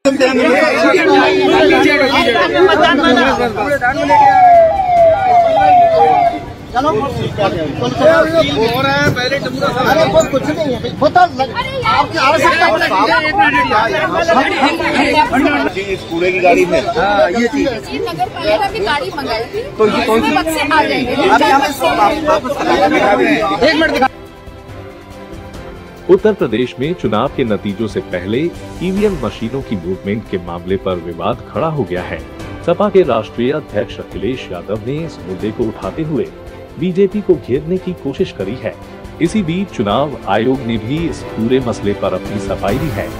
चलो पहले अरे वो कुछ नहीं है होता आपकी आवश्यकता इस कूड़े की गाड़ी में ये चीज नगर पालिका की गाड़ी मंगाई थी तो ये कौन सी वक्त से आ जाएंगे। एक मिनट दिखा। उत्तर प्रदेश में चुनाव के नतीजों से पहले ईवीएम मशीनों की मूवमेंट के मामले पर विवाद खड़ा हो गया है। सपा के राष्ट्रीय अध्यक्ष अखिलेश यादव ने इस मुद्दे को उठाते हुए बीजेपी को घेरने की कोशिश करी है। इसी बीच चुनाव आयोग ने भी इस पूरे मसले पर अपनी सफाई दी है।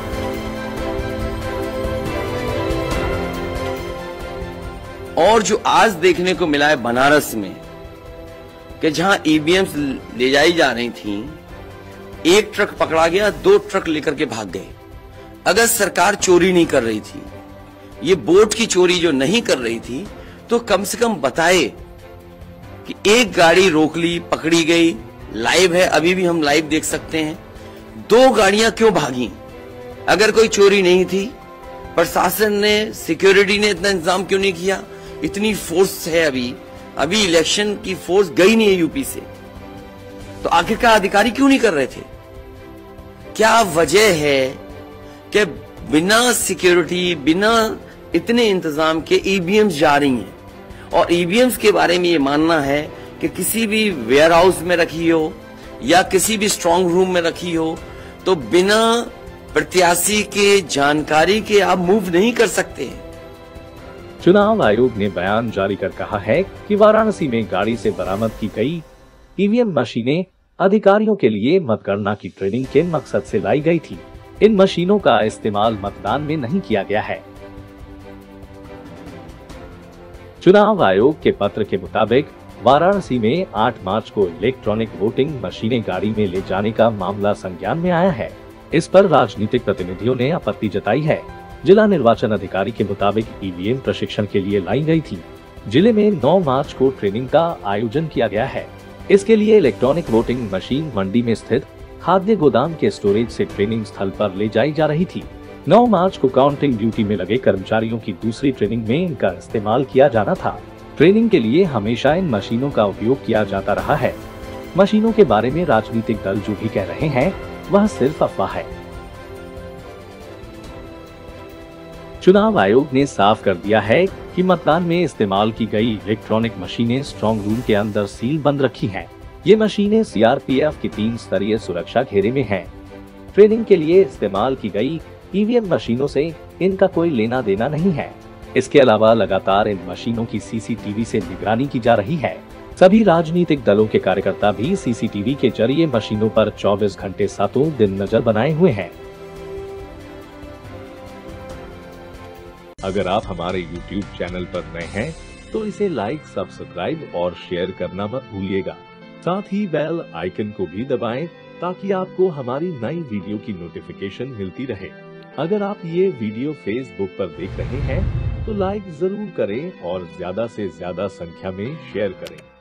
और जो आज देखने को मिला है बनारस में कि जहां ईवीएम ले जाई जा रही थी, एक ट्रक पकड़ा गया, 2 ट्रक लेकर के भाग गए। अगर सरकार चोरी नहीं कर रही थी, ये बोट की चोरी जो नहीं कर रही थी, तो कम से कम बताए कि एक गाड़ी रोक ली, पकड़ी गई, लाइव है, अभी भी हम लाइव देख सकते हैं। 2 गाड़ियां क्यों भागी? अगर कोई चोरी नहीं थी, प्रशासन ने, सिक्योरिटी ने इतना इंतजाम क्यों नहीं किया? इतनी फोर्स है, अभी इलेक्शन की फोर्स गई नहीं है यूपी से, तो आखिरकार अधिकारी क्यों नहीं कर रहे थे? क्या वजह है कि बिना सिक्योरिटी, बिना इतने इंतजाम के ईवीएम्स जा रही हैं? और ईवीएम्स के बारे में ये मानना है कि किसी भी वेयर हाउस में रखी हो या किसी भी स्ट्रांग रूम में रखी हो, तो बिना प्रत्याशी के जानकारी के आप मूव नहीं कर सकते। चुनाव आयोग ने बयान जारी कर कहा है कि वाराणसी में गाड़ी से बरामद की गई ईवीएम मशीनें अधिकारियों के लिए मतगणना की ट्रेनिंग के मकसद से लाई गई थी। इन मशीनों का इस्तेमाल मतदान में नहीं किया गया है। चुनाव आयोग के पत्र के मुताबिक वाराणसी में 8 मार्च को इलेक्ट्रॉनिक वोटिंग मशीनें गाड़ी में ले जाने का मामला संज्ञान में आया है। इस पर राजनीतिक प्रतिनिधियों ने आपत्ति जताई है। जिला निर्वाचन अधिकारी के मुताबिक ईवीएम प्रशिक्षण के लिए लाई गई थी। जिले में 9 मार्च को ट्रेनिंग का आयोजन किया गया है। इसके लिए इलेक्ट्रॉनिक वोटिंग मशीन मंडी में स्थित खाद्य गोदाम के स्टोरेज से ट्रेनिंग स्थल पर ले जाई जा रही थी। 9 मार्च को काउंटिंग ड्यूटी में लगे कर्मचारियों की दूसरी ट्रेनिंग में इनका इस्तेमाल किया जाना था। ट्रेनिंग के लिए हमेशा इन मशीनों का उपयोग किया जाता रहा है। मशीनों के बारे में राजनीतिक दल जो भी कह रहे हैं, वह सिर्फ अफवाह है। चुनाव आयोग ने साफ कर दिया है कि मतदान में इस्तेमाल की गई इलेक्ट्रॉनिक मशीनें स्ट्रांग रूम के अंदर सील बंद रखी हैं। ये मशीनें सीआरपीएफ की 3 स्तरीय सुरक्षा घेरे में हैं। ट्रेनिंग के लिए इस्तेमाल की गई ईवीएम मशीनों से इनका कोई लेना देना नहीं है। इसके अलावा लगातार इन मशीनों की सीसीटीवी से निगरानी की जा रही है। सभी राजनीतिक दलों के कार्यकर्ता भी सीसीटीवी के जरिए मशीनों पर 24 घंटे 7 दिन नजर बनाए हुए हैं। अगर आप हमारे YouTube चैनल पर नए हैं तो इसे लाइक, सब्सक्राइब और शेयर करना मत भूलिएगा। साथ ही बेल आइकन को भी दबाएं ताकि आपको हमारी नई वीडियो की नोटिफिकेशन मिलती रहे। अगर आप ये वीडियो Facebook पर देख रहे हैं तो लाइक जरूर करें और ज्यादा से ज्यादा संख्या में शेयर करें।